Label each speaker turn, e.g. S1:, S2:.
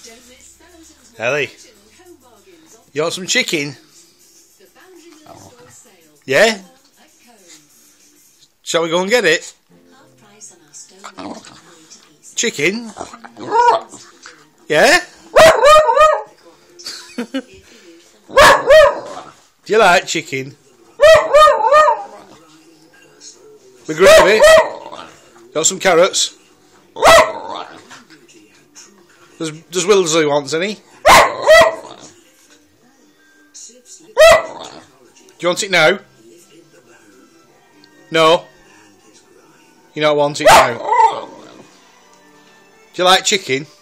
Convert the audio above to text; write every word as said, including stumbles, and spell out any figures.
S1: Ellie, you want some chicken? Yeah? Shall we go and get it? Chicken? Yeah? Do you like chicken? With gravy? Got some carrots? Does, does Wildersley want any? Do you want it now? No? You don't want it now? Do you like chicken?